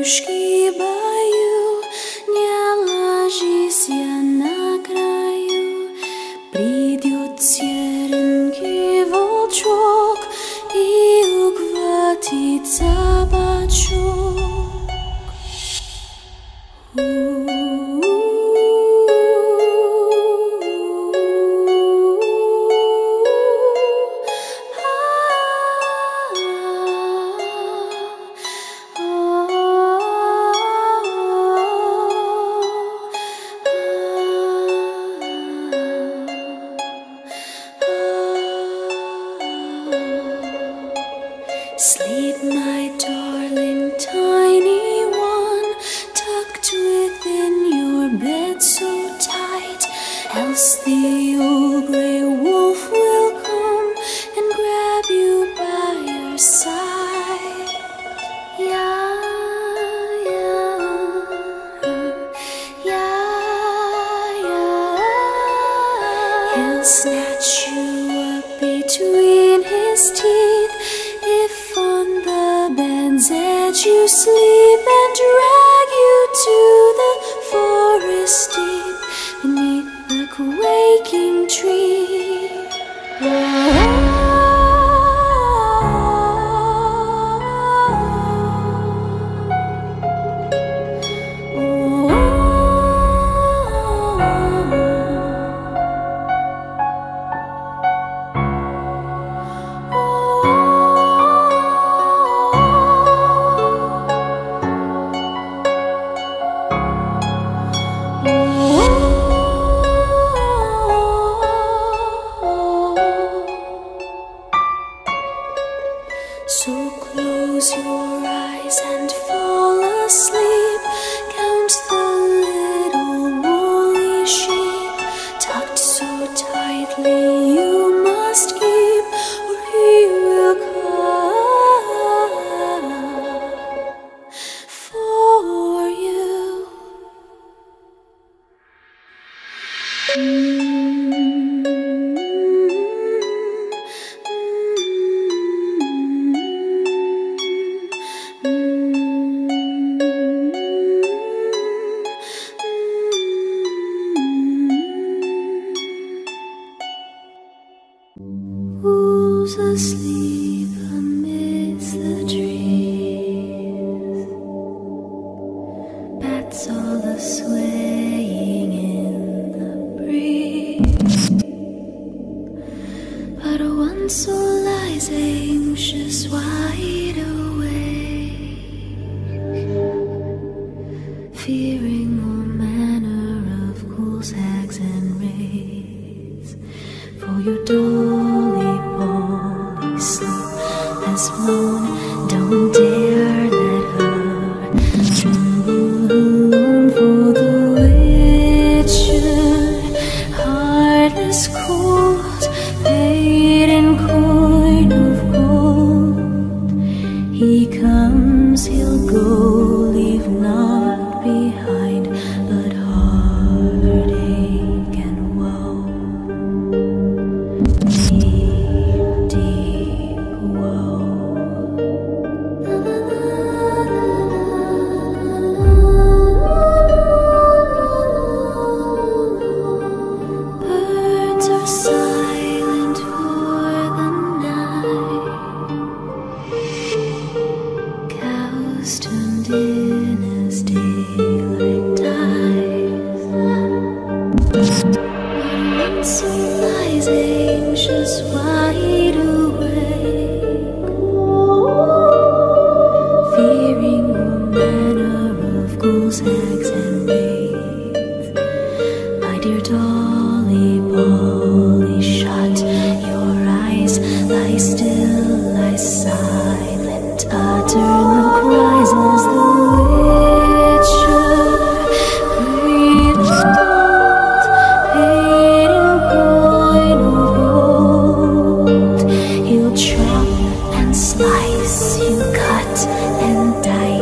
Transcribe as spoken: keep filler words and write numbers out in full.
шкибаю, не ложися на краю. Придет серенький волчок и ухватит за бочок. Sleep, my darling tiny one, tucked within your bed so tight, else the old grey wolf will come and grab you by your side. Yeah, yeah, yeah, yeah. He'll snatch you up between his teeth if on the bed's edge you sleep, and drag you to the forest deep beneath the quaking tree. Oh, so close your eyes and fall asleep. Count the little woolly sheep, tucked so tightly you must keep, or he will come for you. Mm. Who's asleep amidst the trees? Bats all a swaying in the breeze. But one soul lies anxious, wide awake, fearing all manner of ghouls, hags, and wraiths. For your dolly Polly sleep has flown, don't dare let her tremble alone. For the witcher, heartless, cold, paid in coin of gold, he comes, he'll go, leave naught behind but heartache and woe. Deep, deep woe. Birds are silent for the night, cows turned in as daylight dies. One soul lies anxious, wide awake, fearing all manner of ghouls, hags, and wraiths. My dear dolly Polly, shut your eyes, lie still, lie silent, utter no cries as the witcher breathes gold, paid in coin of gold. He'll chop and slice, he'll cut and dice.